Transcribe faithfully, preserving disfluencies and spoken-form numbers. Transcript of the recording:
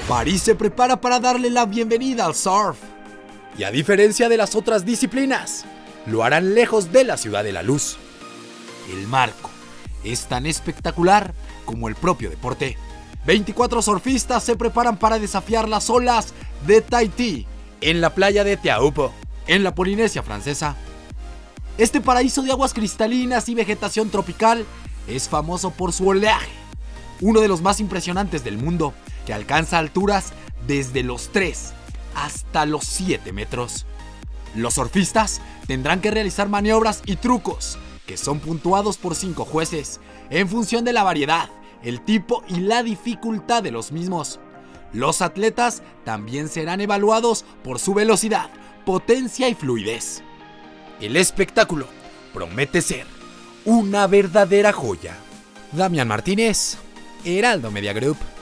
París se prepara para darle la bienvenida al surf. Y a diferencia de las otras disciplinas, lo harán lejos de la Ciudad de la Luz. El marco es tan espectacular como el propio deporte. veinticuatro surfistas se preparan para desafiar las olas de Tahití en la playa de Teahupo'o, en la Polinesia Francesa. Este paraíso de aguas cristalinas y vegetación tropical es famoso por su oleaje, uno de los más impresionantes del mundo, que alcanza alturas desde los tres hasta los siete metros. Los surfistas tendrán que realizar maniobras y trucos que son puntuados por cinco jueces en función de la variedad, el tipo y la dificultad de los mismos. Los atletas también serán evaluados por su velocidad, potencia y fluidez. El espectáculo promete ser una verdadera joya. Damián Martínez, Heraldo Media Group.